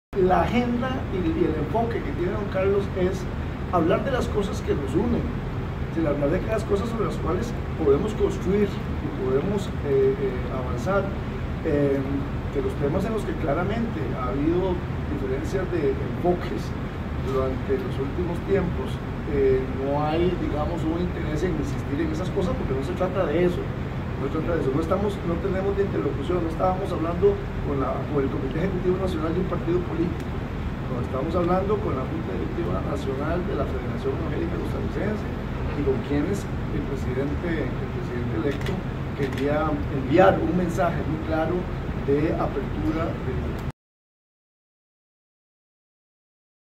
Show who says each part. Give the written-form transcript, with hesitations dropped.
Speaker 1: La agenda y el enfoque que tiene don Carlos es hablar de las cosas que nos unen, hablar de aquellas cosas sobre las cuales podemos construir y podemos avanzar, de los temas en los que claramente ha habido diferencias de enfoques durante los últimos tiempos. No hay, digamos, un interés en insistir en esas cosas porque no se trata de eso. No tenemos de interlocución, no estábamos hablando con el Comité Ejecutivo Nacional de un partido político, no estábamos hablando con la Junta Directiva Nacional de la Federación Evangélica Costarricense y con quienes el presidente electo quería enviar un mensaje muy claro de apertura